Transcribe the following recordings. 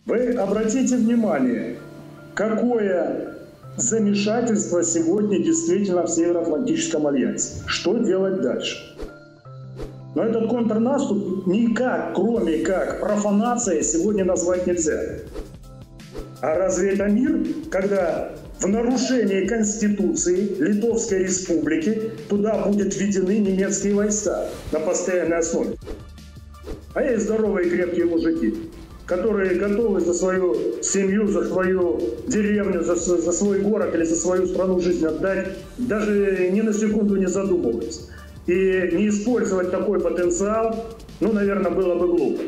Вы обратите внимание, какое замешательство сегодня действительно в Североатлантическом альянсе. Что делать дальше? Но этот контрнаступ никак, кроме как профанацией, сегодня назвать нельзя. А разве это мир, когда в нарушении Конституции Литовской Республики туда будут введены немецкие войска на постоянной основе? А есть здоровые и крепкие мужики, которые готовы за свою семью, за свою деревню, за свой город или за свою страну жизнь отдать, даже ни на секунду не задумываясь. И не использовать такой потенциал, ну, наверное, было бы глупо.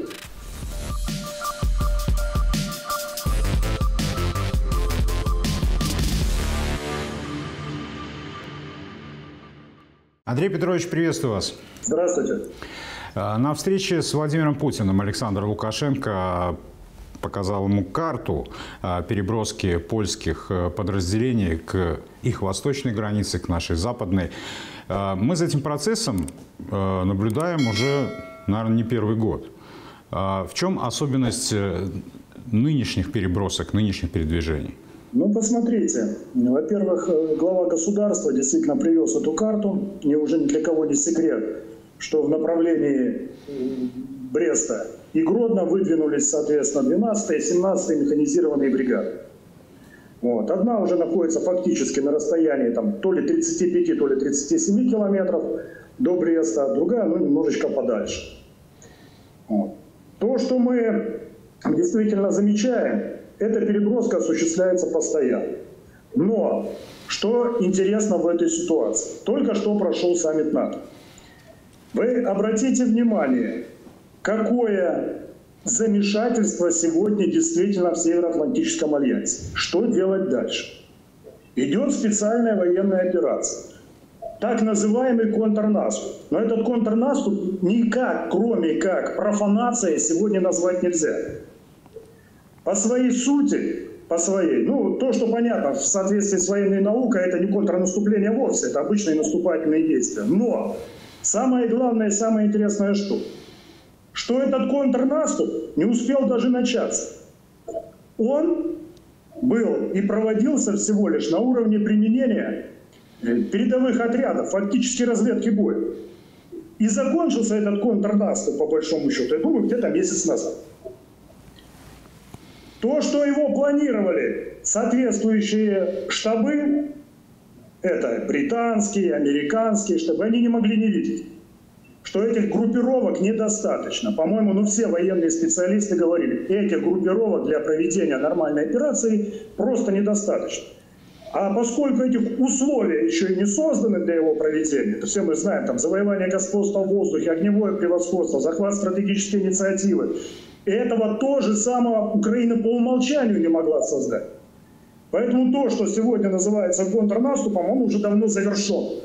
Андрей Петрович, приветствую вас. Здравствуйте. На встрече с Владимиром Путиным Александр Лукашенко показал ему карту переброски польских подразделений к их восточной границе, к нашей западной. Мы за этим процессом наблюдаем уже, наверное, не первый год. В чем особенность нынешних перебросок, нынешних передвижений? Ну, посмотрите. Во-первых, глава государства действительно привез эту карту. И уже ни для кого не секрет, что в направлении Бреста и Гродно выдвинулись, соответственно, 12-я и 17-я механизированные бригады. Вот. Одна уже находится фактически на расстоянии там, то ли 35, то ли 37 километров до Бреста, а другая немножечко подальше. Вот. То, что мы действительно замечаем, эта переброска осуществляется постоянно. Но что интересно в этой ситуации? Только что прошел саммит НАТО. Вы обратите внимание, какое замешательство сегодня действительно в Североатлантическом альянсе. Что делать дальше? Идет специальная военная операция. Так называемый контрнаступ. Но этот контрнаступ никак, кроме как профанацией, сегодня назвать нельзя. По своей сути, то, что понятно, в соответствии с военной наукой, это не контрнаступление вовсе, это обычные наступательные действия. Но самое главное и самое интересное что этот контрнаступ не успел даже начаться. Он был и проводился всего лишь на уровне применения передовых отрядов, фактически разведки боя. И закончился этот контрнаступ, по большому счету, я думаю, где-то месяц назад. То, что его планировали соответствующие штабы, это британские, американские штабы, они не могли не видеть, что этих группировок недостаточно. По-моему, все военные специалисты говорили, этих группировок для проведения нормальной операции просто недостаточно. А поскольку этих условий еще и не созданы для его проведения, это все мы знаем, там завоевание господства в воздухе, огневое превосходство, захват стратегической инициативы, этого тоже самого Украина по умолчанию не могла создать. Поэтому то, что сегодня называется контрнаступом, он уже давно завершен.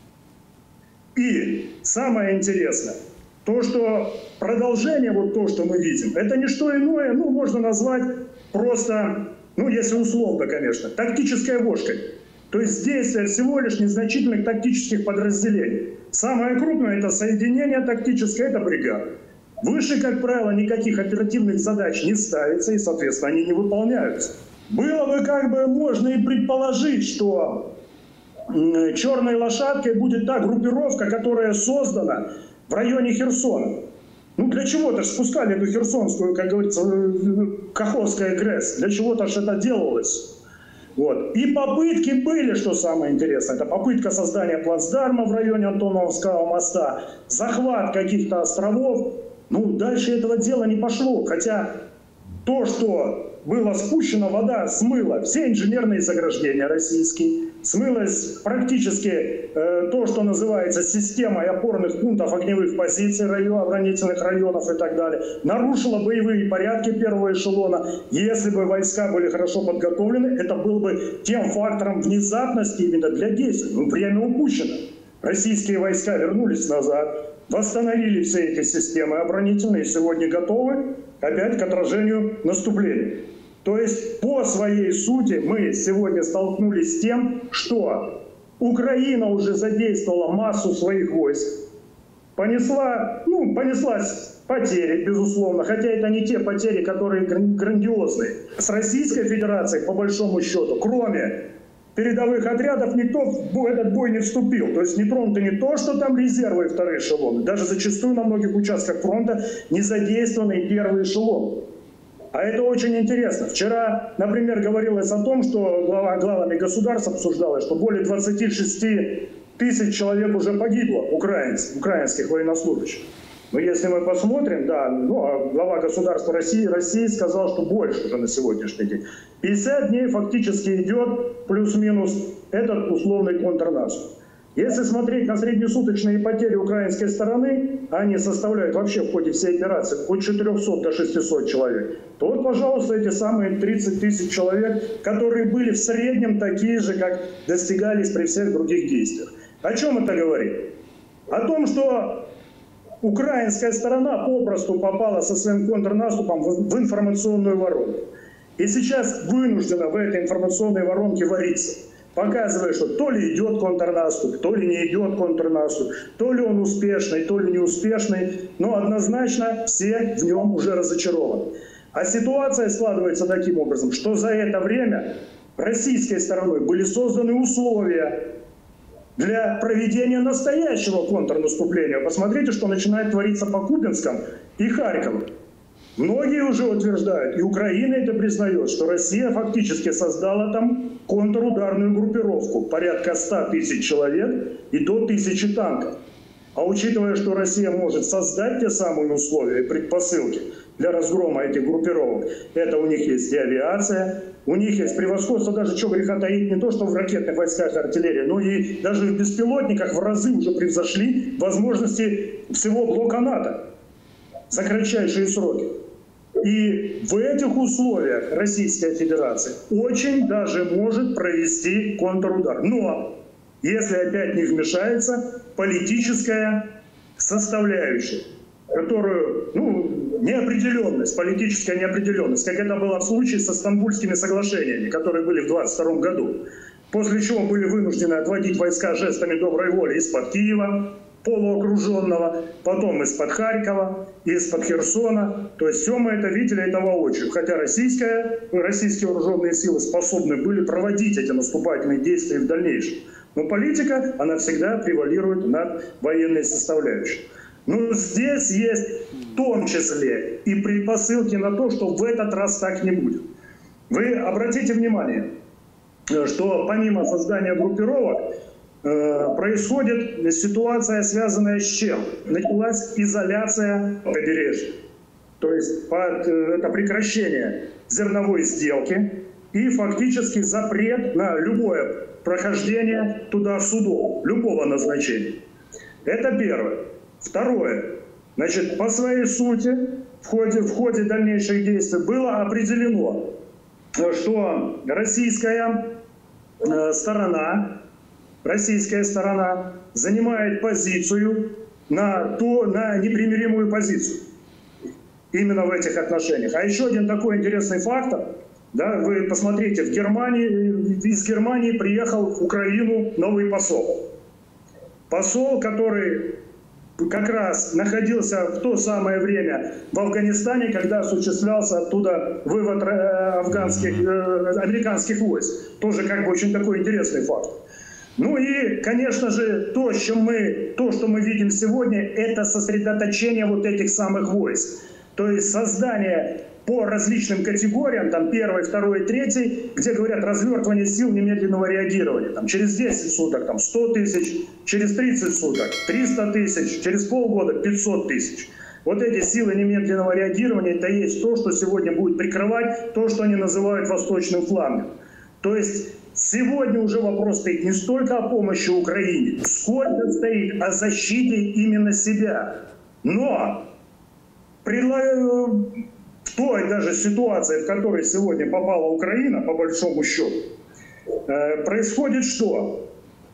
И самое интересное, то, что продолжение, то, что мы видим, это не что иное, можно назвать просто, если условно, конечно, тактической вошкой. То есть действие всего лишь незначительных тактических подразделений. Самое крупное – это соединение тактическое, это бригада. Выше, как правило, никаких оперативных задач не ставится, и, соответственно, они не выполняются. Было бы можно и предположить, что черной лошадкой будет та группировка, которая создана в районе Херсона. Для чего-то же спускали эту херсонскую, как говорится, Каховская ГРЭС. Для чего-то же это делалось. Вот. И попытки были, что самое интересное, это попытка создания плацдарма в районе Антоновского моста, захват каких-то островов. Дальше этого дела не пошло. Хотя то, что было спущено, вода смыла все инженерные заграждения российские, смылось практически то, что называется системой опорных пунктов огневых позиций, оборонительных районов и так далее, нарушила боевые порядки первого эшелона. Если бы войска были хорошо подготовлены, это был бы тем фактором внезапности именно для действий. Время упущено. Российские войска вернулись назад, восстановили все эти системы оборонительные, сегодня готовы опять к отражению наступления. То есть по своей сути мы сегодня столкнулись с тем, что Украина уже задействовала массу своих войск, понеслась потери, безусловно, хотя это не те потери, которые грандиозные. С Российской Федерацией, по большому счету, кроме передовых отрядов, никто в этот бой не вступил. То есть не тронуты не то, что там резервы и вторые эшелоны, даже зачастую на многих участках фронта не задействованы и первые эшелоны. А это очень интересно. Вчера, например, говорилось о том, что главами государств обсуждалось, что более 26 тысяч человек уже погибло, украинских военнослужащих. Но если мы посмотрим, да, глава государства России сказал, что больше уже на сегодняшний день. 50 дней фактически идет плюс-минус этот условный контрнаступ. Если смотреть на среднесуточные потери украинской стороны, они составляют вообще в ходе всей операции от 400 до 600 человек, то вот, пожалуйста, эти самые 30 тысяч человек, которые были в среднем такие же, как достигались при всех других действиях. О чем это говорит? О том, что украинская сторона попросту попала со своим контрнаступом в информационную воронку. И сейчас вынуждена в этой информационной воронке вариться, показывая, что то ли идет контрнаступ, то ли не идет контрнаступ, то ли он успешный, то ли неуспешный, но однозначно все в нем уже разочарованы. А ситуация складывается таким образом, что за это время российской стороной были созданы условия для проведения настоящего контрнаступления. Посмотрите, что начинает твориться по Купянском и Харькову. Многие уже утверждают, и Украина это признает, что Россия фактически создала там контрударную группировку, порядка 100 тысяч человек и до 1000 танков. А учитывая, что Россия может создать те самые условия и предпосылки для разгрома этих группировок, это у них есть и авиация, у них есть превосходство, даже что греха таить, не то что в ракетных войсках и артиллерии, но и даже в беспилотниках в разы уже превзошли возможности всего блока НАТО за кратчайшие сроки. И в этих условиях Российская Федерация очень даже может провести контрудар. Но если опять не вмешается политическая составляющая, которую, неопределенность, политическая неопределенность, как это было в случае со Стамбульскими соглашениями, которые были в 1922 году, после чего были вынуждены отводить войска жестами доброй воли из-под Киева, полуокруженного, потом из-под Харькова, из-под Херсона. То есть все мы это видели, это воочию. Хотя российские вооруженные силы способны были проводить эти наступательные действия в дальнейшем. Но политика, она всегда превалирует над военной составляющей. Но здесь есть в том числе и предпосылки на то, что в этот раз так не будет. Вы обратите внимание, что помимо создания группировок, происходит ситуация, связанная с чем? Началась изоляция побережья. То есть это прекращение зерновой сделки и фактически запрет на любое прохождение туда судов, любого назначения. Это первое. Второе. Значит, по своей сути, в ходе дальнейших действий было определено, что российская сторона занимает позицию на непримиримую позицию именно в этих отношениях. А еще один такой интересный фактор, да, вы посмотрите, из Германии приехал в Украину новый посол. Посол, который как раз находился в то самое время в Афганистане, когда осуществлялся оттуда вывод американских войск. Тоже как бы очень такой интересный факт. Ну и, конечно же, то, что мы видим сегодня, это сосредоточение вот этих самых войск. То есть создание по различным категориям, там 1, 2, 3, где говорят развертывание сил немедленного реагирования. Там, через 10 суток там, 100 тысяч, через 30 суток 300 тысяч, через полгода 500 тысяч. Вот эти силы немедленного реагирования, это и есть то, что сегодня будет прикрывать то, что они называют восточным флангом. То есть сегодня уже вопрос стоит не столько о помощи Украине, сколько стоит о защите именно себя. Но в той даже ситуации, в которой сегодня попала Украина, по большому счету, происходит что?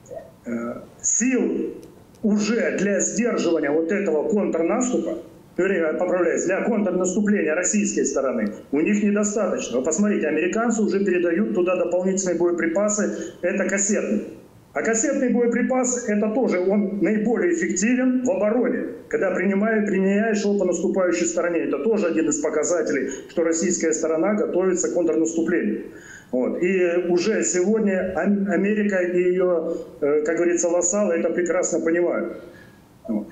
Сил уже для сдерживания вот этого контрнаступа, для контрнаступления российской стороны у них недостаточно. Вы посмотрите, американцы уже передают туда дополнительные боеприпасы, это кассетные. А кассетный боеприпас, это тоже, он наиболее эффективен в обороне, когда применяешь его по наступающей стороне. Это тоже один из показателей, что российская сторона готовится к контрнаступлению. Вот. И уже сегодня Америка и ее, как говорится, вассалы это прекрасно понимают. Вот.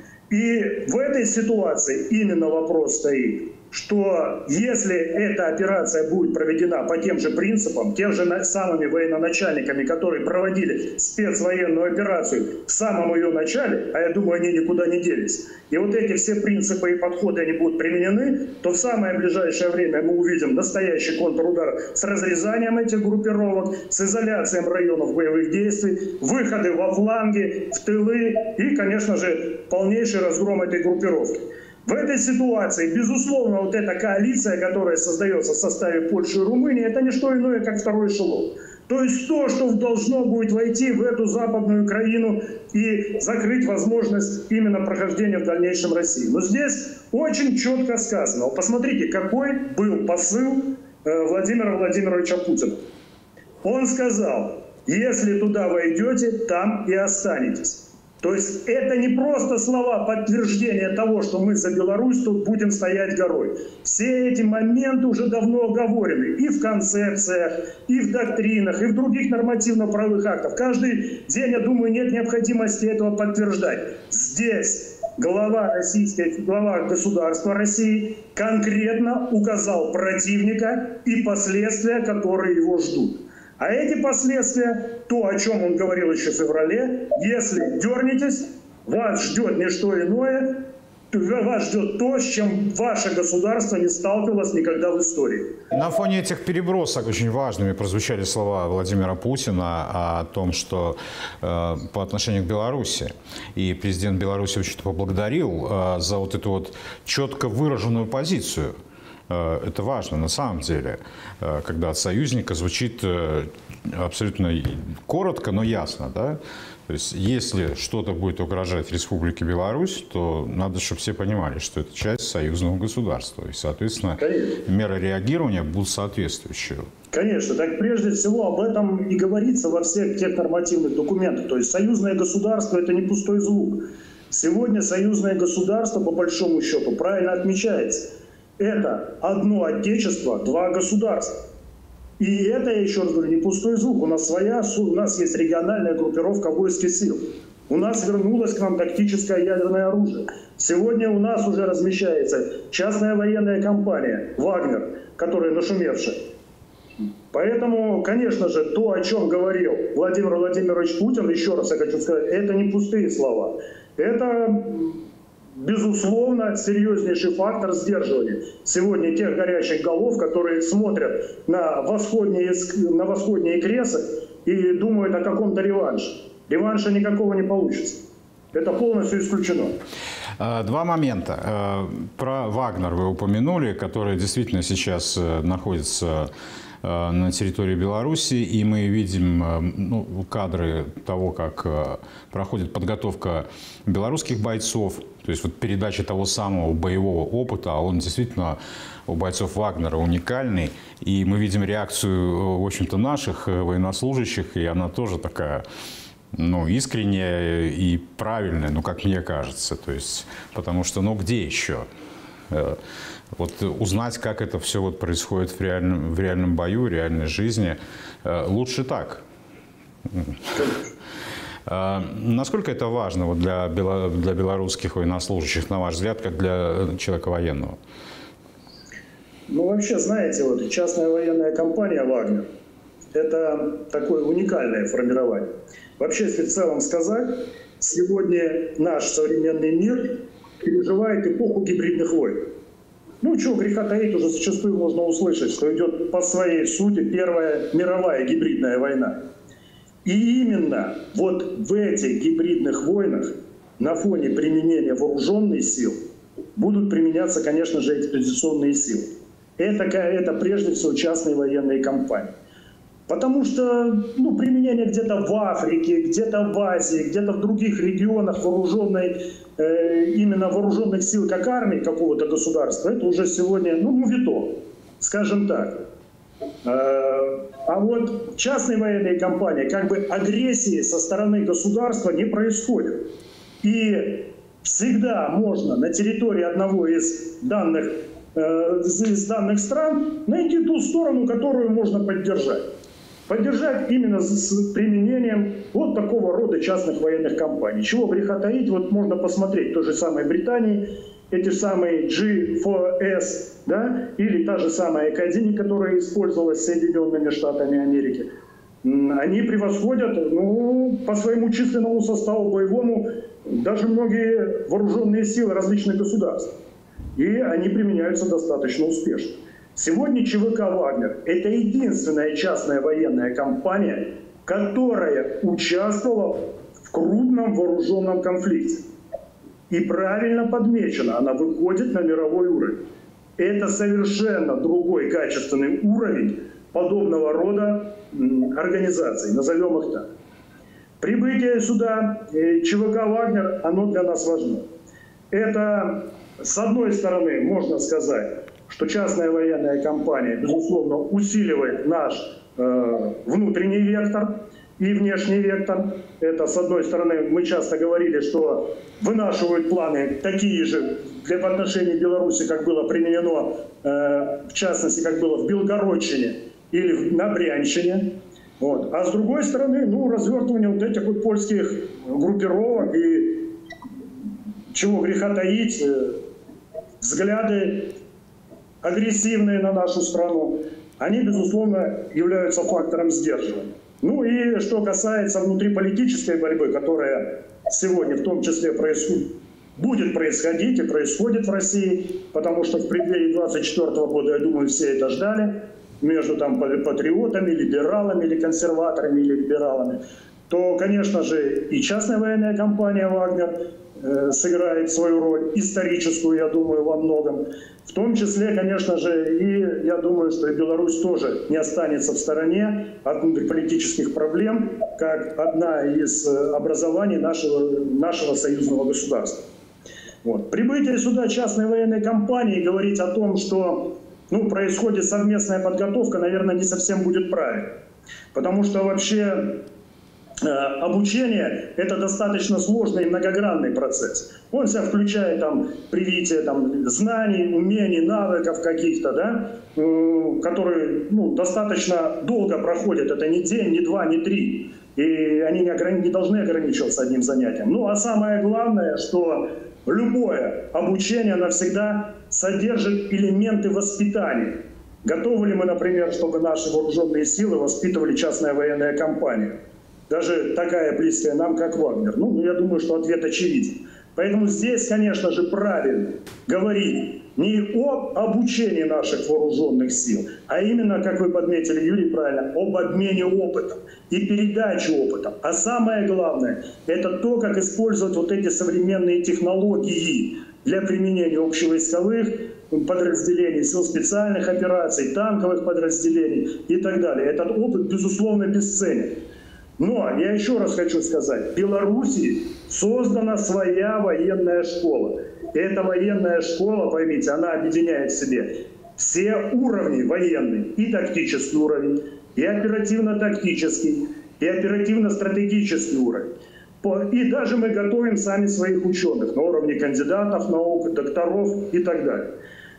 И в этой ситуации именно вопрос стоит, что если эта операция будет проведена по тем же принципам, тем же самыми военачальниками, которые проводили спецвоенную операцию в самом ее начале, а я думаю, они никуда не делись, и вот эти все принципы и подходы они будут применены, то в самое ближайшее время мы увидим настоящий контрудар с разрезанием этих группировок, с изоляцией районов боевых действий, выходы во фланги, в тылы и, конечно же, полнейший разгром этой группировки. В этой ситуации, безусловно, вот эта коалиция, которая создается в составе Польши и Румынии, это не что иное, как второй эшелон. То есть то, что должно будет войти в эту западную Украину и закрыть возможность именно прохождения в дальнейшем России. Но здесь очень четко сказано. Посмотрите, какой был посыл Владимира Владимировича Путина. Он сказал, если туда войдете, там и останетесь. То есть это не просто слова подтверждения того, что мы за Беларусь тут будем стоять горой. Все эти моменты уже давно оговорены и в концепциях, и в доктринах, и в других нормативно-правовых актах. Каждый день, я думаю, нет необходимости этого подтверждать. Здесь глава государства России конкретно указал противника и последствия, которые его ждут. А эти последствия, то, о чем он говорил еще в феврале, если дернетесь, вас ждет не что иное, вас ждет то, с чем ваше государство не сталкивалось никогда в истории. На фоне этих перебросок очень важными прозвучали слова Владимира Путина о том, что по отношению к Беларуси, и президент Беларуси очень поблагодарил за вот эту вот четко выраженную позицию. Это важно на самом деле, когда от союзника звучит абсолютно коротко, но ясно. Да? То есть, если что-то будет угрожать Республике Беларусь, то надо, чтобы все понимали, что это часть союзного государства. И, соответственно, меры реагирования будут соответствующие. Конечно. Так прежде всего об этом и говорится во всех тех нормативных документах. То есть союзное государство – это не пустой звук. Сегодня союзное государство, по большому счету, правильно отмечается. Это одно отечество, два государства. И это, я еще раз говорю, не пустой звук. У нас есть региональная группировка войск и сил. У нас вернулось к нам тактическое ядерное оружие. Сегодня у нас уже размещается частная военная компания «Вагнер», которая нашумевшая. Поэтому, конечно же, то, о чем говорил Владимир Владимирович Путин, еще раз я хочу сказать, это не пустые слова. Это, безусловно, серьезнейший фактор сдерживания сегодня тех горячих голов, которые смотрят на восходние кресы и думают о каком-то реванше. Реванша никакого не получится. Это полностью исключено. Два момента. Про «Вагнер» вы упомянули, который действительно сейчас находится на территории Беларуси, и мы видим кадры того, как проходит подготовка белорусских бойцов, то есть вот передача того самого боевого опыта, а он действительно у бойцов «Вагнера» уникальный, и мы видим реакцию, в общем-то, наших военнослужащих, и она тоже такая, искренняя и правильная, как мне кажется, то есть, потому что, где еще? Вот узнать, как это все происходит в реальном бою, в реальной жизни, лучше так. Насколько это важно для белорусских военнослужащих, на ваш взгляд, как для человека военного? Вообще, знаете, частная военная компания «Вагнер» – это такое уникальное формирование. Вообще, если в целом сказать, сегодня наш современный мир переживает эпоху гибридных войн. Чего греха таить, уже зачастую можно услышать, что идет по своей сути Первая мировая гибридная война. И именно в этих гибридных войнах на фоне применения вооруженных сил будут применяться, конечно же, экспедиционные силы. Это прежде всего частные военные компании. Потому что применение где-то в Африке, где-то в Азии, где-то в других регионах именно вооруженных сил, как армии какого-то государства, это уже сегодня, мувито, скажем так. А вот частные военные компании, как бы агрессии со стороны государства не происходит. И всегда можно на территории одного из данных стран найти ту сторону, которую можно поддержать. Поддержать именно с применением вот такого рода частных военных компаний. Чего греха таить, вот можно посмотреть в той же самой Британии, эти же самые G4S, да, или та же самая Академия, которая использовалась Соединенными Штатами Америки. Они превосходят, ну, по своему численному составу боевому даже многие вооруженные силы различных государств. И они применяются достаточно успешно. Сегодня ЧВК «Вагнер» — это единственная частная военная компания, которая участвовала в крупном вооруженном конфликте. И правильно подмечено, она выходит на мировой уровень. Это совершенно другой качественный уровень подобного рода организаций, назовем их так. Прибытие сюда ЧВК «Вагнер», оно для нас важно. Это, с одной стороны, можно сказать, что частная военная компания, безусловно, усиливает наш внутренний вектор и внешний вектор. Это, с одной стороны, мы часто говорили, что вынашивают планы такие же в отношении Беларуси, как было применено, в частности, как было в Белгородчине или на Брянщине. Вот. А с другой стороны, ну, развертывание вот этих вот польских группировок и, чего греха таить, взгляды агрессивные на нашу страну, они, безусловно, являются фактором сдерживания. Ну и что касается внутриполитической борьбы, которая сегодня в том числе будет происходить и происходит в России, потому что в преддверии 2024 года, я думаю, все это ждали, между там патриотами, либералами или консерваторами или либералами, то, конечно же, и частная военная компания «Вагнер» сыграет свою роль, историческую, я думаю, во многом. В том числе, конечно же, и я думаю, что и Беларусь тоже не останется в стороне от внутриполитических проблем, как одна из образований нашего союзного государства. Вот. Прибытие сюда частной военной компании, говорить о том, что происходит совместная подготовка, наверное, не совсем будет правильно. Потому что вообще обучение – это достаточно сложный и многогранный процесс. Он себя включает привитие знаний, умений, навыков каких-то, да, которые достаточно долго проходят. Это не день, не два, не три. И они не должны ограничиваться одним занятием. Ну а самое главное, что любое обучение навсегда содержит элементы воспитания. Готовы ли мы, например, чтобы наши вооруженные силы воспитывали частная военная компания? Даже такая близкая нам, как «Вагнер». Я думаю, что ответ очевиден. Поэтому здесь, конечно же, правильно говорить не об обучении наших вооруженных сил, а именно, как вы подметили, Юрий, правильно, об обмене опытом и передаче опыта. А самое главное – это то, как использовать вот эти современные технологии для применения общевойсковых подразделений, сил специальных операций, танковых подразделений и так далее. Этот опыт, безусловно, бесценен. Но я еще раз хочу сказать, в Беларуси создана своя военная школа. И эта военная школа, поймите, она объединяет в себе все уровни военные. И тактический уровень, и оперативно-тактический, и оперативно-стратегический уровень. И даже мы готовим сами своих ученых на уровне кандидатов наук, докторов и так далее.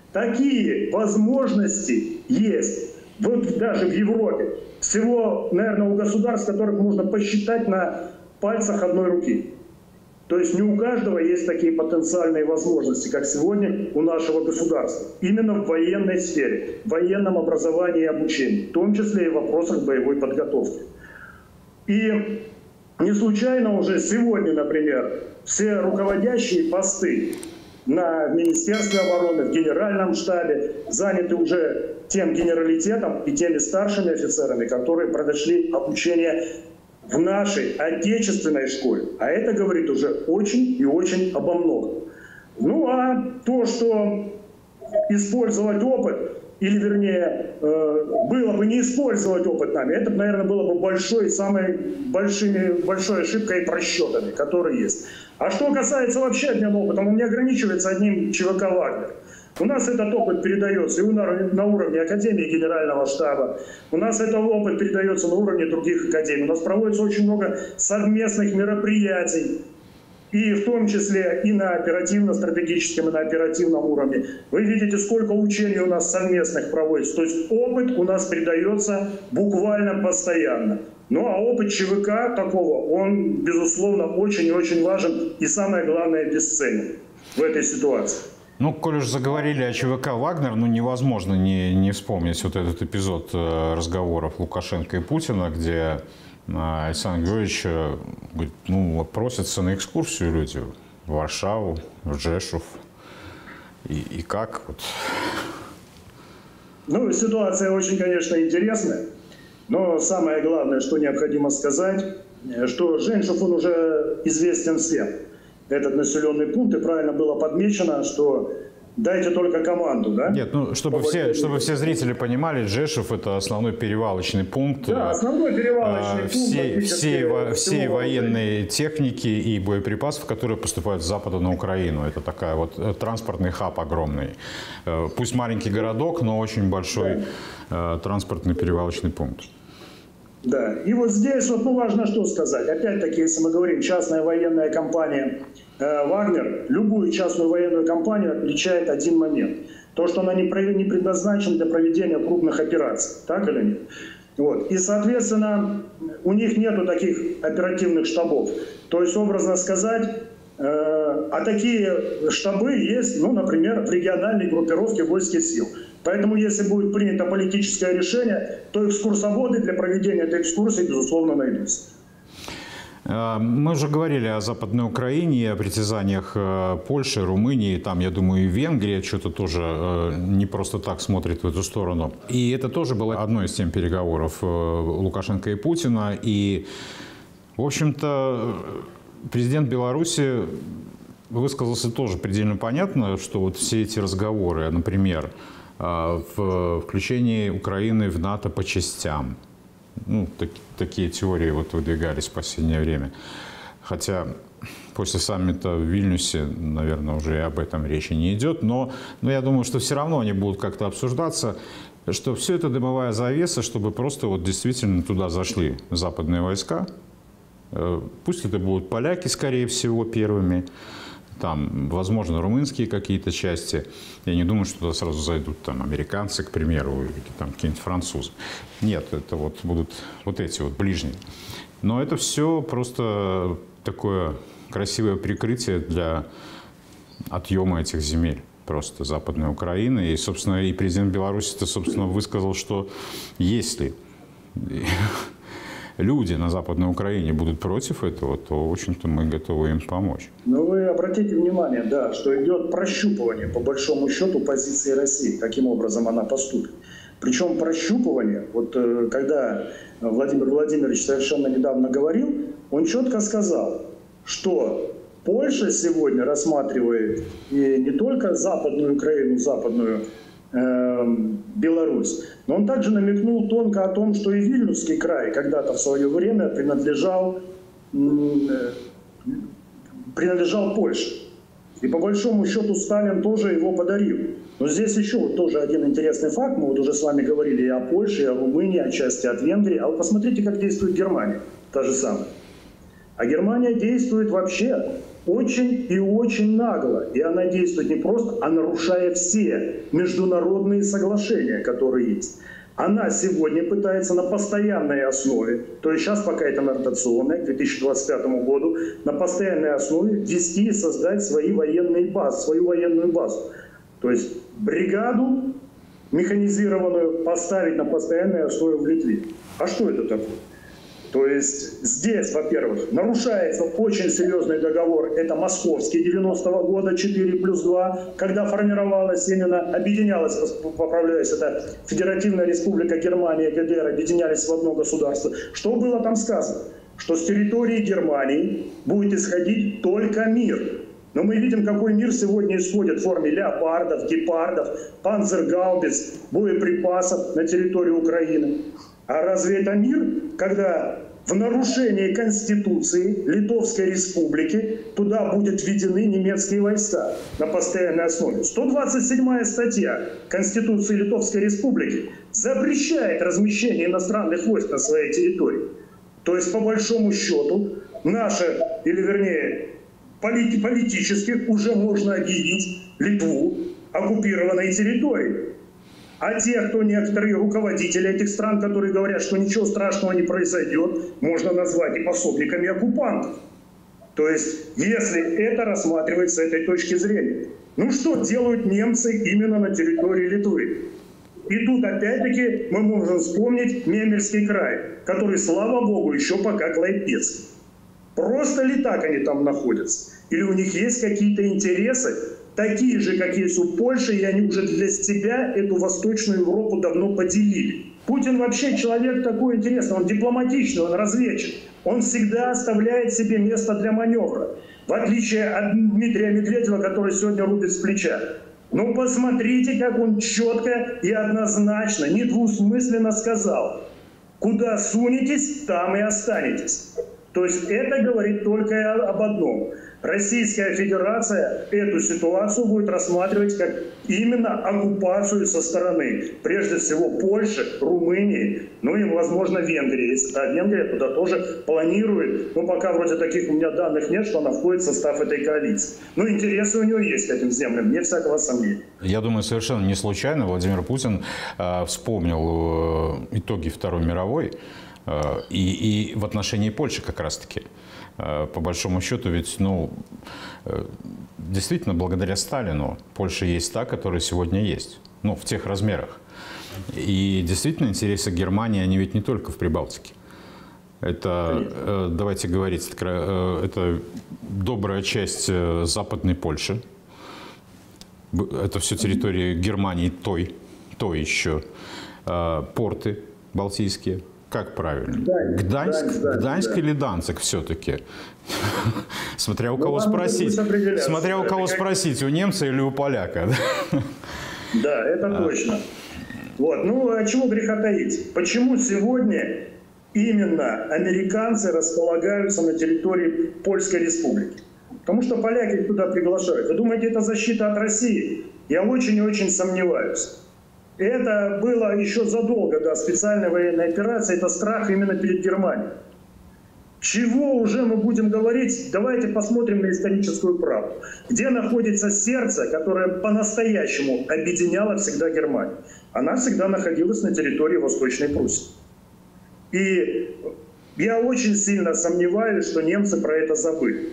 Такие возможности есть. Вот даже в Европе. Всего, наверное, у государств, которых можно посчитать на пальцах одной руки. То есть не у каждого есть такие потенциальные возможности, как сегодня у нашего государства. Именно в военной сфере, в военном образовании и обучении, в том числе и в вопросах боевой подготовки. И не случайно уже сегодня, например, все руководящие посты на Министерстве обороны, в Генеральном штабе заняты уже тем генералитетом и теми старшими офицерами, которые прошли обучение в нашей отечественной школе. А это говорит уже очень и очень обо многом. А то, что использовать опыт, или вернее, было бы не использовать опыт нами, это, наверное, было бы самой большой ошибкой и просчетами, которые есть. А что касается вообще обмена опытом, он не ограничивается одним ЧВК «Вагнер». У нас этот опыт передается и на уровне Академии Генерального штаба, у нас этот опыт передается на уровне других академий. У нас проводится очень много совместных мероприятий, и в том числе и на оперативно-стратегическом, и на оперативном уровне. Вы видите, сколько учений у нас совместных проводится. То есть опыт у нас передается буквально постоянно. Ну а опыт ЧВК такого, он, безусловно, очень и очень важен и, самое главное, бесценен в этой ситуации. Ну, коль уж заговорили о ЧВК «Вагнер», ну, невозможно не вспомнить вот этот эпизод разговоров Лукашенко и Путина, где Александр Георгиевич говорит, ну, просятся на экскурсию люди в Варшаву, в Жешув. И как вот? Ну, ситуация очень, конечно, интересная. Но самое главное, что необходимо сказать, что Женьшов, он уже известен всем. Этот населенный пункт, и правильно было подмечено, что дайте только команду, да? Нет, ну, чтобы все зрители понимали, Жешув – это основной перевалочный пункт, да, основной перевалочный пункт всей военной техники и боеприпасов, которые поступают с запада на Украину. Это такая вот транспортный хаб огромный. Пусть маленький городок, но очень большой транспортный перевалочный пункт. Да, и вот здесь вот, ну, важно что сказать. Опять-таки, если мы говорим частная военная компания «Вагнер», любую частную военную компанию отличает один момент. То, что она не предназначена для проведения крупных операций. Так или нет? Вот. И, соответственно, у них нету таких оперативных штабов. То есть, образно сказать, а такие штабы есть, ну, например, в региональной группировке войск и сил. Поэтому, если будет принято политическое решение, то экскурсоводы для проведения этой экскурсии, безусловно, найдутся. Мы уже говорили о Западной Украине, о притязаниях Польши, Румынии, там, я думаю, и Венгрия что-то тоже не просто так смотрит в эту сторону. И это тоже было одной из тем переговоров Лукашенко и Путина. И, в общем-то, президент Беларуси высказался тоже предельно понятно, что вот все эти разговоры, например, в включении Украины в НАТО по частям. Ну, такие теории вот выдвигались в последнее время. Хотя после саммита в Вильнюсе, наверное, уже и об этом речи не идет. Но я думаю, что все равно они будут как-то обсуждаться, что все это дымовая завеса, чтобы просто вот действительно туда зашли западные войска. Пусть это будут поляки, скорее всего, первыми. Там, возможно, румынские какие-то части. Я не думаю, что туда сразу зайдут там американцы, к примеру, или там какие-нибудь французы. Нет, это вот будут вот эти вот ближние. Но это все просто такое красивое прикрытие для отъема этих земель. Просто Западной Украины. И, собственно, и президент Беларуси-то, собственно, высказал, что если люди на Западной Украине будут против этого, то, в общем-то, мы готовы им помочь. Но вы обратите внимание, да, что идет прощупывание, по большому счету, позиции России, каким образом она поступит. Причем прощупывание, вот когда Владимир Владимирович совершенно недавно говорил, он четко сказал, что Польша сегодня рассматривает и не только Западную Украину, Западную Беларусь, но он также намекнул тонко о том, что и Вильнюсский край когда-то в свое время принадлежал Польше. И по большому счету Сталин тоже его подарил. Но здесь еще вот тоже один интересный факт. Мы вот уже с вами говорили и о Польше, и о Румынии, отчасти от Венгрии. А вот посмотрите, как действует Германия. Та же самая. А Германия действует вообще очень и очень нагло. И она действует не просто, а нарушая все международные соглашения, которые есть. Она сегодня пытается на постоянной основе, то есть сейчас пока это на ротационной, к 2025 году, на постоянной основе ввести и создать свои военные базы, свою военную базу. То есть бригаду механизированную поставить на постоянной основе в Литве. А что это такое? То есть здесь, во-первых, нарушается очень серьезный договор, это московский 90-го года, 4+2, когда формировалась именно, объединялась, поправляюсь, это Федеративная Республика Германия, ГДР, объединялись в одно государство. Что было там сказано? Что с территории Германии будет исходить только мир. Но мы видим, какой мир сегодня исходит в форме леопардов, гепардов, панцергаубиц, боеприпасов на территории Украины. А разве это мир, когда в нарушении Конституции Литовской Республики туда будут введены немецкие войска на постоянной основе. 127 статья Конституции Литовской Республики запрещает размещение иностранных войск на своей территории. То есть, по большому счету, наше, или вернее, политически уже можно объявить Литву оккупированной территорией. А те, кто некоторые руководители этих стран, которые говорят, что ничего страшного не произойдет, можно назвать и пособниками оккупантов. То есть, если это рассматривать с этой точки зрения. Ну что делают немцы именно на территории Литвы? И тут опять-таки мы можем вспомнить Мемельский край, который, слава богу, еще пока Клайпецкий. Просто ли так они там находятся? Или у них есть какие-то интересы, такие же, как есть у Польши, и они уже для себя эту Восточную Европу давно поделили. Путин вообще человек такой интересный, он дипломатичный, он разведчик. Он всегда оставляет себе место для маневра. В отличие от Дмитрия Медведева, который сегодня рубит с плеча. Ну посмотрите, как он четко и однозначно, недвусмысленно сказал: куда сунетесь, там и останетесь. То есть это говорит только об одном. Российская Федерация эту ситуацию будет рассматривать как именно оккупацию со стороны, прежде всего, Польши, Румынии, ну и, возможно, Венгрии. Если та Венгрия туда тоже планирует, но пока вроде таких у меня данных нет, что она входит в состав этой коалиции. Но интересы у нее есть к этим землям, вне всякого сомнения. Я думаю, совершенно не случайно Владимир Путин вспомнил итоги Второй мировой и в отношении Польши как раз-таки. По большому счету, ведь, действительно, благодаря Сталину Польша есть та, которая сегодня есть. В тех размерах. И действительно, интересы Германии, они ведь не только в Прибалтике. Это, давайте говорить, это добрая часть Западной Польши. Это все территория Германии той еще. Порты балтийские. Как правильно? Гданьск или Данциг все-таки? Смотря у кого спросить. Смотря у кого спросить, у немца или у поляка. Да, это точно. Вот. А чего греха таить? Почему сегодня именно американцы располагаются на территории Польской Республики? Потому что поляки их туда приглашают. Вы думаете, это защита от России? Я очень и очень сомневаюсь. Это было еще задолго до специальной военной операции, это страх именно перед Германией. Чего уже мы будем говорить? Давайте посмотрим на историческую правду. Где находится сердце, которое по-настоящему объединяло всегда Германию? Она всегда находилась на территории Восточной Пруссии. И я очень сильно сомневаюсь, что немцы про это забыли.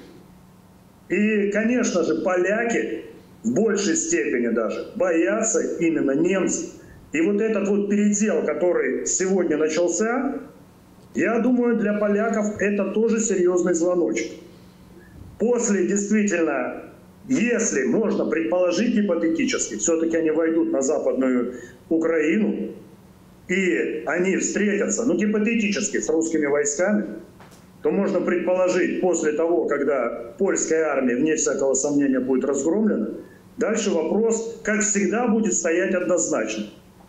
И, конечно же, поляки в большей степени даже боятся именно немцев. И вот этот вот передел, который сегодня начался, я думаю, для поляков это тоже серьезный звоночек. После, действительно, если можно предположить гипотетически, все-таки они войдут на Западную Украину, и они встретятся, гипотетически, с русскими войсками, то можно предположить, после того, когда польская армия, вне всякого сомнения, будет разгромлена, дальше вопрос, как всегда, будет стоять однозначно.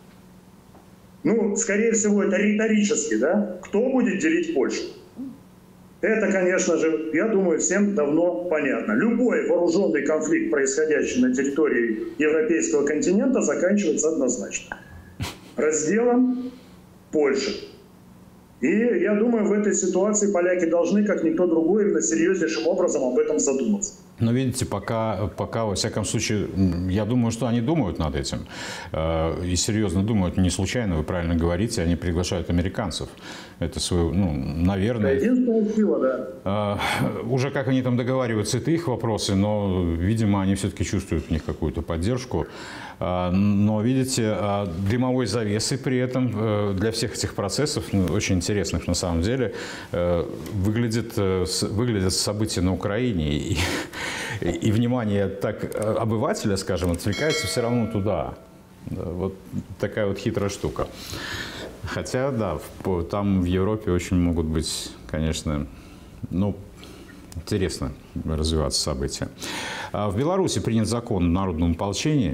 Скорее всего, это риторически, да? Кто будет делить Польшу? Это, конечно же, я думаю, всем давно понятно. Любой вооруженный конфликт, происходящий на территории европейского континента, заканчивается однозначно разделом Польши. И я думаю, в этой ситуации поляки должны, как никто другой, именно серьезнейшим образом об этом задуматься. Но видите, пока, во всяком случае, я думаю, что они думают над этим. И серьезно думают. Не случайно, вы правильно говорите, они приглашают американцев. Это свое, наверное... Единственная сила, да. Уже как они там договариваются, это их вопросы, но, видимо, они все-таки чувствуют в них какую-то поддержку. Но, видите, дымовой завесой при этом для всех этих процессов, очень интересных на самом деле, выглядят события на Украине. И внимание обывателя, скажем, отвлекается все равно туда. Вот такая вот хитрая штука. Хотя, да, там в Европе очень могут быть, конечно, интересно развиваться события. В Беларуси принят закон о народном ополчении.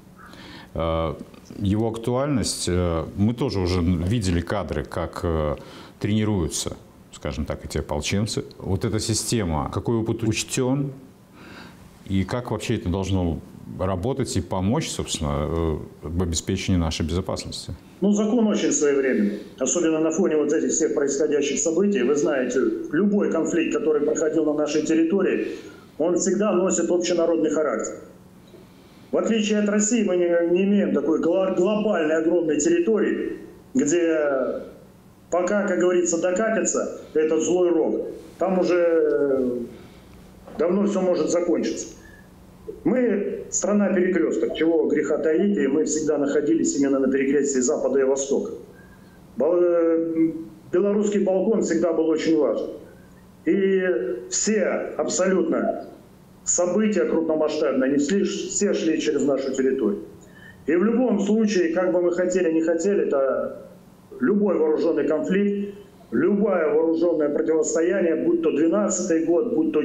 Его актуальность, мы тоже уже видели кадры, как тренируются скажем так, эти ополченцы. Вот эта система, какой опыт учтен и как вообще это должно работать и помочь, собственно, в обеспечении нашей безопасности? Ну, закон очень своевременный, особенно на фоне вот этих всех происходящих событий. Вы знаете, любой конфликт, который проходил на нашей территории, он всегда носит общенародный характер. В отличие от России, мы не имеем такой глобальной, огромной территории, где пока, как говорится, докатится этот злой рок, там уже давно все может закончиться. Мы страна перекресток, чего греха таить, и мы всегда находились именно на перекрестии Запада и Востока. Белорусский балкон всегда был очень важен. И все абсолютно события крупномасштабные, они все шли через нашу территорию. И в любом случае, как бы мы хотели, не хотели, это любой вооруженный конфликт, любое вооруженное противостояние, будь то 12-й год, будь то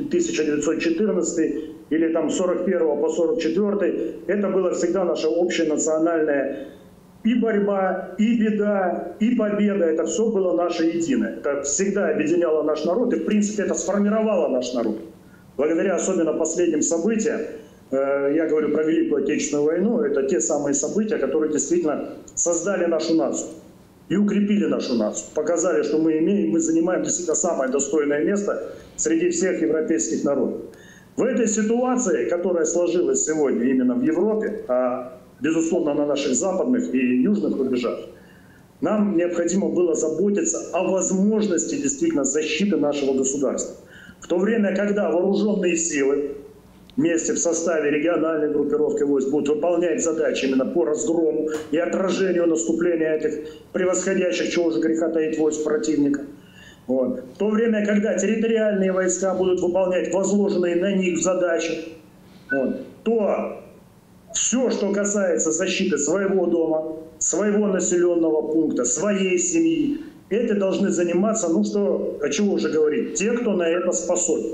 1914 или там 41 по 44, это было всегда наша общая национальная и борьба, и беда, и победа. Это все было наше единое. Это всегда объединяло наш народ, и в принципе это сформировало наш народ. Благодаря особенно последним событиям, я говорю про Великую Отечественную войну, это те самые события, которые действительно создали нашу нацию и укрепили нашу нацию. Показали, что мы занимаем действительно самое достойное место среди всех европейских народов. В этой ситуации, которая сложилась сегодня именно в Европе, а безусловно на наших западных и южных рубежах, нам необходимо было заботиться о возможности действительно защиты нашего государства. В то время, когда вооруженные силы вместе в составе региональной группировки войск будут выполнять задачи именно по разгрому и отражению наступления этих превосходящих, чего же греха таить, войск противника. Вот. В то время, когда территориальные войска будут выполнять возложенные на них задачи, вот, то все, что касается защиты своего дома, своего населенного пункта, своей семьи, это должны заниматься, ну что, о чего уже говорить, те, кто на это способен.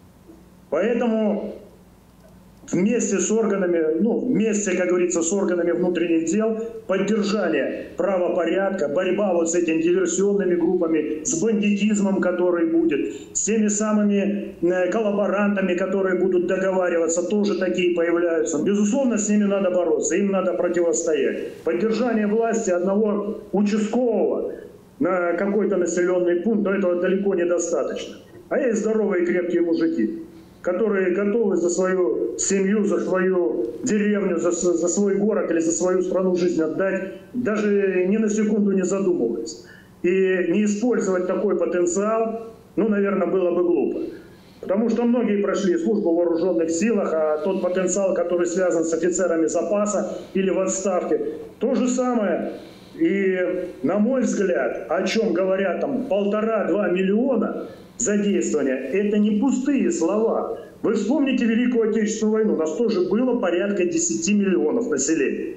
Поэтому вместе с органами, вместе, как говорится, с органами внутренних дел, поддержание правопорядка, борьба вот с этими диверсионными группами, с бандитизмом, который будет, с теми самыми коллаборантами, которые будут договариваться, тоже такие появляются. Безусловно, с ними надо бороться, им надо противостоять. Поддержание власти одного участкового на какой-то населенный пункт, но этого далеко недостаточно. А есть здоровые и крепкие мужики, которые готовы за свою семью, за свою деревню, за свой город или за свою страну жизнь отдать, даже ни на секунду не задумываясь. И не использовать такой потенциал, наверное, было бы глупо. Потому что многие прошли службу в вооруженных силах, а тот потенциал, который связан с офицерами запаса или в отставке, то же самое. И, на мой взгляд, о чем говорят там 1,5–2 миллиона задействования, это не пустые слова. Вы вспомните Великую Отечественную войну, у нас тоже было порядка 10 миллионов населения.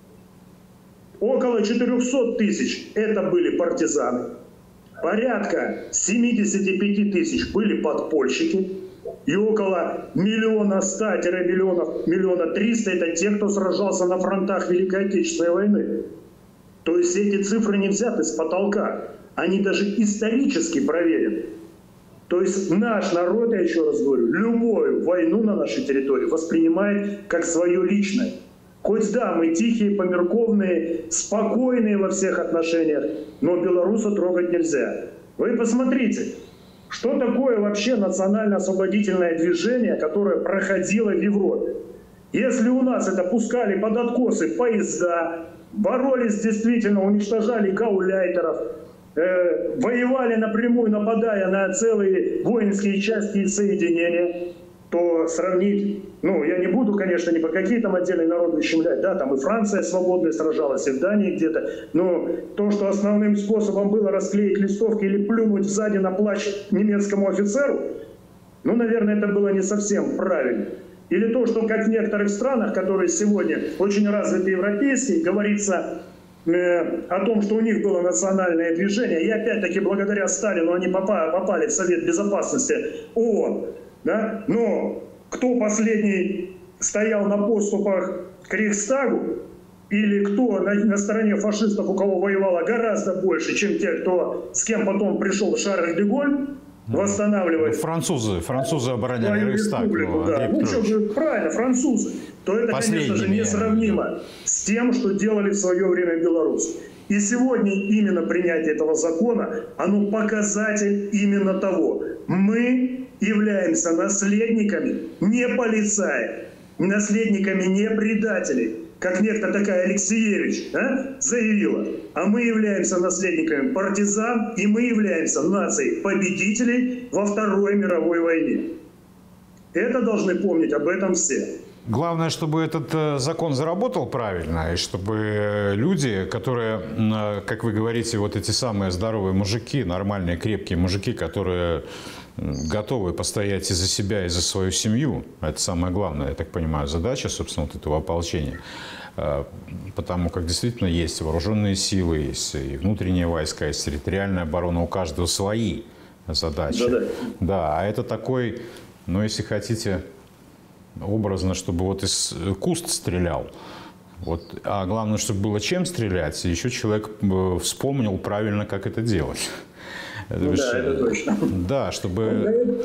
Около 400 тысяч это были партизаны, порядка 75 тысяч были подпольщики, и около 1,1 миллиона 300 это те, кто сражался на фронтах Великой Отечественной войны. То есть эти цифры не взяты с потолка, они даже исторически проверены. То есть наш народ, я еще раз говорю, любую войну на нашей территории воспринимает как свое личное. Хоть да, мы тихие, померковные, спокойные во всех отношениях, но белоруса трогать нельзя. Вы посмотрите, что такое вообще национально-освободительное движение, которое проходило в Европе. Если у нас это пускали под откосы поезда, боролись действительно, уничтожали гауляйтеров, воевали напрямую, нападая на целые воинские части и соединения, то сравнить, я не буду, конечно, ни по какие там отдельные народы ущемлять, да, там и Франция свободно сражалась, и в Дании где-то, но то, что основным способом было расклеить листовки или плюнуть сзади на плащ немецкому офицеру, наверное, это было не совсем правильно. Или то, что как в некоторых странах, которые сегодня очень развиты европейские, говорится о том, что у них было национальное движение, и опять-таки благодаря Сталину они попали в Совет Безопасности ООН. Да? Но кто последний стоял на подступах к Рейхстагу, или кто на стороне фашистов, у кого воевало гораздо больше, чем те, с кем потом пришел Шарль де Голль восстанавливать. Французы обороняли Рейхстаг. Да. Ну что, правильно, французы. То это, конечно же, несравнимо с тем, что делали в свое время белорусы. И сегодня именно принятие этого закона, оно показатель именно того. Мы являемся наследниками не полицаев, наследниками не предателей, как некто такая Алексеевич заявила. А мы являемся наследниками партизан, и мы являемся нацией победителей во Второй мировой войне. Это должны помнить об этом все. Главное, чтобы этот закон заработал правильно, и чтобы люди, которые, как вы говорите, вот эти самые здоровые мужики, нормальные, крепкие мужики, которые готовы постоять и за себя, и за свою семью, это самое главное, я так понимаю, задача, собственно, вот этого ополчения, потому как действительно есть вооруженные силы, есть и внутренние войска, есть территориальная оборона, у каждого свои задачи. Да, а это такой, ну, если хотите, образно, чтобы вот из куст стрелял. Вот. А главное, чтобы было чем стрелять, и еще человек вспомнил правильно, как это делать. Ну, да, это точно. Да, чтобы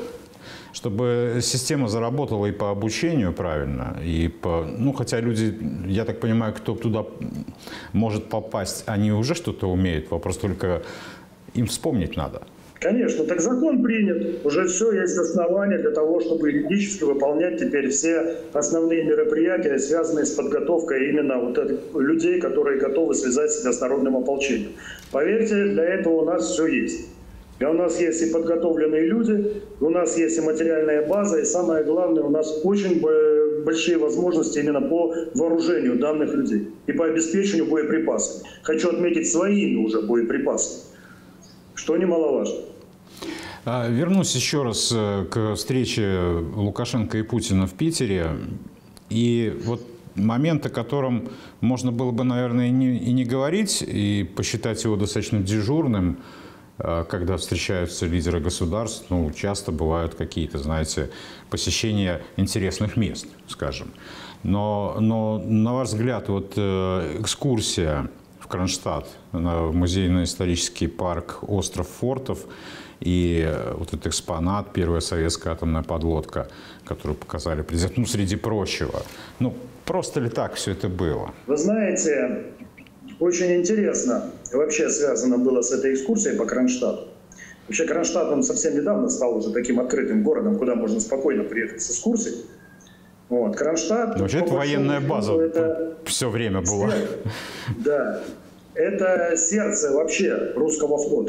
система заработала и по обучению правильно, и по... Ну, хотя люди, я так понимаю, кто туда может попасть, они уже что-то умеют, вопрос только им вспомнить надо. Конечно, так закон принят, уже все, есть основания для того, чтобы юридически выполнять теперь все основные мероприятия, связанные с подготовкой именно вот людей, которые готовы связать себя с народным ополчением. Поверьте, для этого у нас все есть. У нас есть и подготовленные люди, у нас есть и материальная база, и самое главное, у нас очень большие возможности именно по вооружению данных людей и по обеспечению боеприпасами. Хочу отметить своими уже боеприпасами, что немаловажно. Вернусь еще раз к встрече Лукашенко и Путина в Питере. И вот момент, о котором можно было бы, наверное, и не говорить, и посчитать его достаточно дежурным, когда встречаются лидеры государств, ну, часто бывают какие-то, знаете, посещения интересных мест, скажем. Но на ваш взгляд, вот экскурсия в Кронштадт, в музейно-исторический парк «Остров фортов», и вот этот экспонат, первая советская атомная подлодка, которую показали президенту, ну, среди прочего. Ну, просто ли так все это было? Вы знаете, очень интересно вообще связано было с этой экскурсией по Кронштадту. Вообще Кронштадт, он совсем недавно стал уже таким открытым городом, куда можно спокойно приехать с экскурсией. Вот. Кронштадт... Вообще это военная база это все время была. Да. Это сердце вообще русского флота.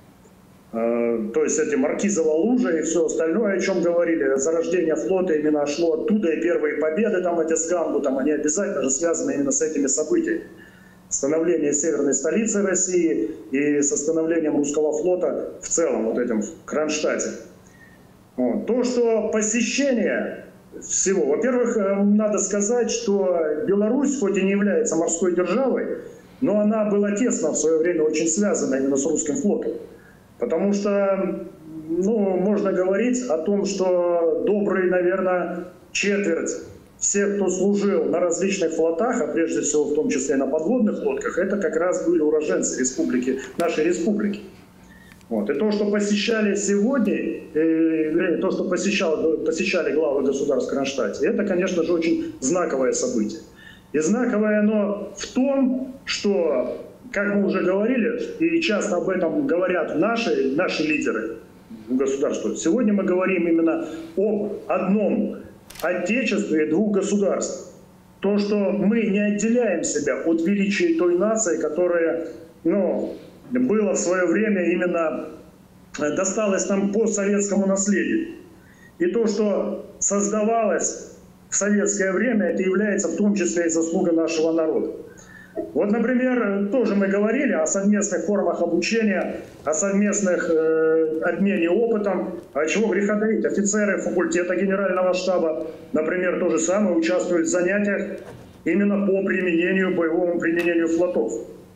То есть эти Маркизова лужа и все остальное, о чем говорили, зарождение флота именно шло оттуда, и первые победы, там эти Сгангу, там они обязательно же связаны именно с этими событиями. Становление северной столицы России и со становлением русского флота в целом, вот этим в Кронштадте. Вот. То, что посещение всего, во-первых, надо сказать, что Беларусь, хоть и не является морской державой, но она была тесно в свое время очень связана именно с русским флотом. Потому что, ну, можно говорить о том, что добрые, наверное, четверть всех, кто служил на различных флотах, а прежде всего в том числе на подводных лодках, это как раз были уроженцы нашей республики. Вот. И то, что посещали сегодня, то, что посещали главы государств в Кронштадте, это, конечно же, очень знаковое событие. И знаковое оно в том, что, как мы уже говорили, и часто об этом говорят наши лидеры государства, сегодня мы говорим именно об одном отечестве двух государств. То, что мы не отделяем себя от величия той нации, которая, ну, было в свое время именно, досталось нам по советскому наследию. И то, что создавалось в советское время, это является в том числе и заслуга нашего народа. Вот, например, тоже мы говорили о совместных формах обучения, о совместных обмене опытом. А чего греха таить? Офицеры факультета Генерального штаба, например, то же самое участвуют в занятиях именно по боевому применению флотов.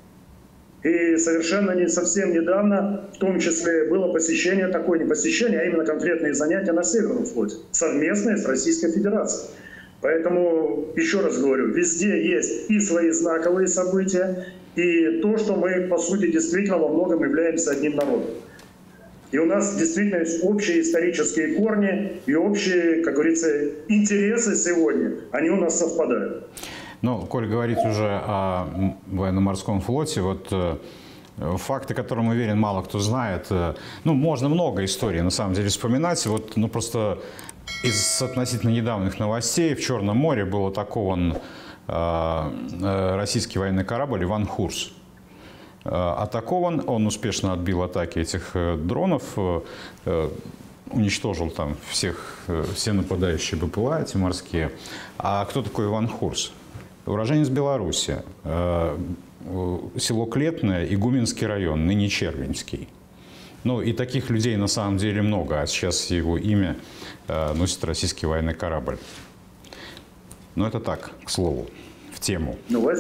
И совершенно не совсем недавно, в том числе, было посещение, такое не посещение, а именно конкретные занятия на Северном флоте, совместные с Российской Федерацией. Поэтому, еще раз говорю, везде есть и свои знаковые события, и то, что мы, по сути, действительно во многом являемся одним народом. И у нас действительно есть общие исторические корни и общие, как говорится, интересы сегодня. Они у нас совпадают. Ну, коль говорить уже о военно-морском флоте, вот факты, которым уверен, мало кто знает. Ну, можно много историй, на самом деле, вспоминать. Вот, ну, просто из относительно недавних новостей в Черном море был атакован российский военный корабль «Иван Хурс». Атакован, он успешно отбил атаки этих дронов, уничтожил там все нападающие БПЛА, эти морские. А кто такой Иван Хурс? Уроженец Беларуси, село Клетное, Игуменский район, ныне Червинский. Ну и таких людей на самом деле много, а сейчас его имя носит российский военный корабль. Но это так, к слову, в тему.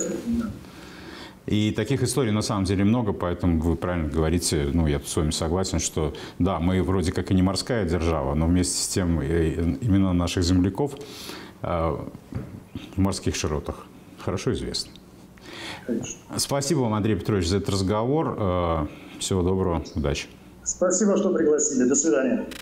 И таких историй на самом деле много, поэтому вы правильно говорите, ну я с вами согласен, что да, мы вроде как и не морская держава, но вместе с тем имена наших земляков в морских широтах хорошо известны. Конечно. Спасибо вам, Андрей Петрович, за этот разговор. Всего доброго, удачи. Спасибо, что пригласили. До свидания.